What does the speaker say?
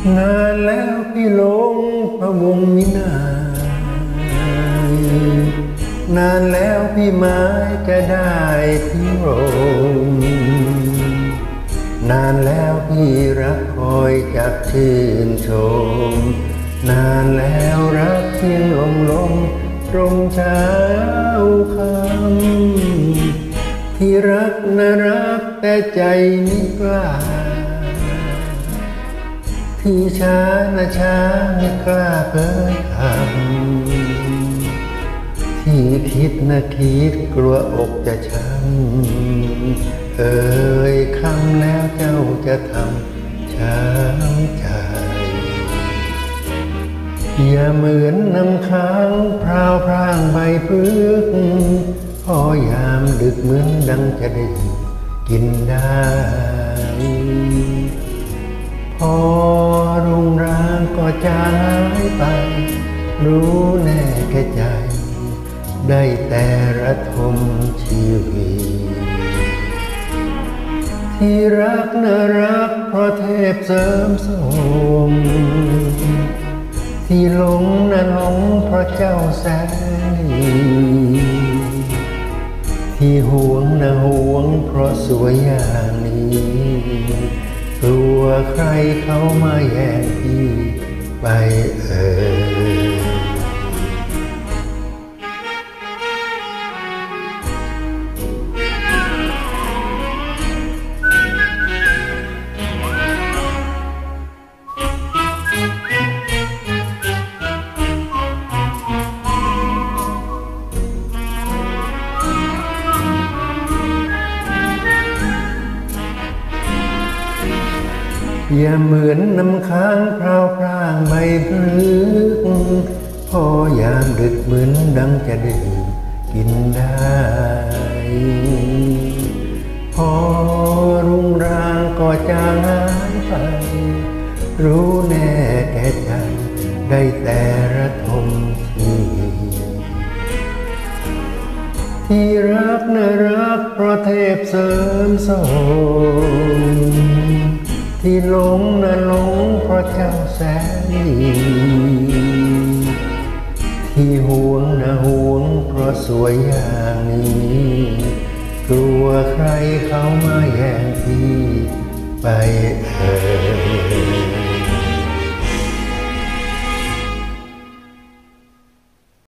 นานแล้วพี่หลงพะวงมินายนานแล้วพี่หมายจะได้พี่โรงนานแล้วพี่รักคอยจับชื่นชมนานแล้วรักเพียงลมตรงเช้าคำที่รักน่ารักแต่ใจไม่กล้าที่ช้านะช้าไม่กล้าเผยคำที่คิดนะคิดกลัวอกจะช้ำคำแล้วเจ้าจะทำช้ำใจอย่าเหมือนน้ำค้างพราวพร่างใบพฤกษ์พอยามดึกเหมือนดังจะได้กินได้พอรุ่งรางก็จางหายไปรู้แน่แก่ใจได้แต่ระทมชีวิตที่รักน่ารักเพราะเทพเสริมสมที่หลงน่ะหลงเพราะเจ้าแสนดีที่ห่วงน่ะห่วงเพราะสวยอย่างนี้กลัวใครเขามาแย่งพี่ไปอย่าเหมือนน้ำค้างพราวพร่างใบพฤกษ์พอยามดึกเหมือนดังจะดื่มกินได้พอรุ่งรางก็จางหายไปรู้แน่แก่ใจได้แต่ระทมที่รักน่ารักเพราะเทพเสริมสมที่หลงน่ะหลงเพราะเจ้าแสนดีที่ห่วงน่ะห่วงเพราะสวยอย่างนี้กลัวใครเขามาแย่งพี่ไป